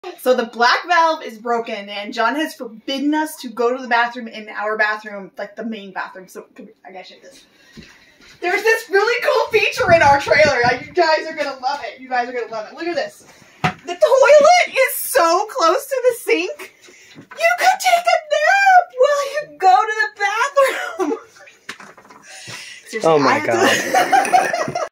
So the black valve is broken, and John has forbidden us to go to the bathroom in our bathroom, like the main bathroom. So I gotta show you this. There's this really cool feature in our trailer. You guys are gonna love it. You guys are gonna love it. Look at this. The toilet is so close to the sink. You could take a nap while you go to the bathroom. Seriously, oh my god.